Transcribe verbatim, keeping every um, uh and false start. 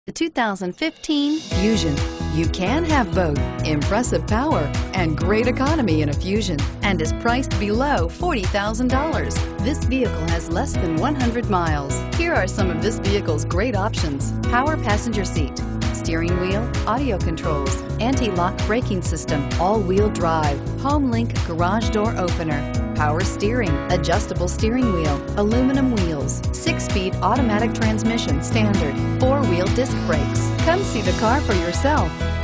The two thousand fifteen Fusion. You can have both impressive power and great economy in a Fusion, and is priced below forty thousand dollars. This vehicle has less than one hundred miles. Here are some of this vehicle's great options: power passenger seat, steering wheel audio controls, anti-lock braking system, all-wheel drive, home link garage door opener, power steering, adjustable steering wheel, aluminum wheels, six-speed automatic transmission standard, four-wheel disc brakes. Come see the car for yourself.